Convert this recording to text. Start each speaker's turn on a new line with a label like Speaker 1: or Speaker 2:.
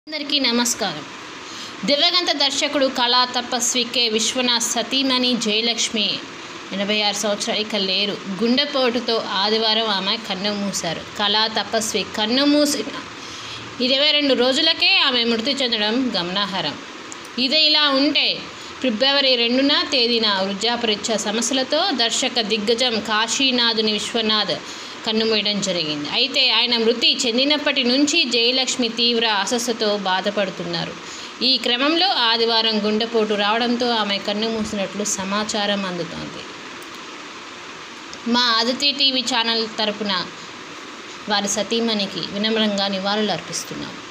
Speaker 1: అందరికీ నమస్కారం. దివంగత దర్శకుడు కళా తపస్వి కె. విశ్వనాథ్ సతీమణి జయలక్ష్మి 86 సంవత్సరాలు ఇక లేరు. గుండెపోటుతో ఆదివారం ఆమె కన్నుమూశారు. కళా తపస్వి కన్నుమూసిన 22 రోజులకే ఆమె మృతి చెందడం గమనార్హం. ఇది ఇలా ఉంటే ఫిబ్రవరి 2వ తేదీన వృద్ధాప్య సమస్యలతో దర్శక దిగ్గజం కాశీనాథుని విశ్వనాథ్ కన్నుమూయడం జరిగింది. అయితే ఆయన మృతి చెందినప్పటి నుంచి జయలక్ష్మి తీవ్ర అస్వస్థతతో బాధపడుతున్నారు. ఈ క్రమంలో ఆదివారం గుండెపోటు రావడంతో ఆమె కన్నుమూసినట్లు సమాచారం అందుతోంది. మా ఆదిత్య టీవీ ఛానల్ తరపున వారి సతీమణికి వినమ్రంగా నివాళులు అర్పిస్తున్నాము.